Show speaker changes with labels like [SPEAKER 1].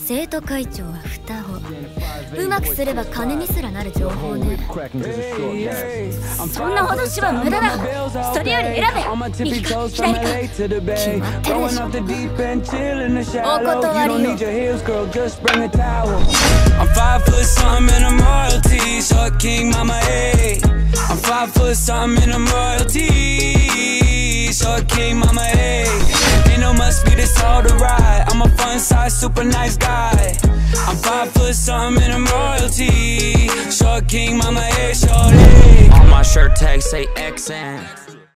[SPEAKER 1] 生徒会長は双子。うまくすれば金にすらなる情報ね。
[SPEAKER 2] そんな話は無駄だ。それより選べ。右か左か。
[SPEAKER 1] 決まってるでしょ。お断りよ。
[SPEAKER 3] I'm 5 foot something and I'm royalty. Short king, mama, ayy. I'm 5 foot something and I'm royalty. Short king, mama, ayy. Ain't no must be this all the ride. I'm a fun size, super nice guy. I'm 5 foot something and I'm royalty. Short king, mama, ayy, shorty. On my shirt tag say XN.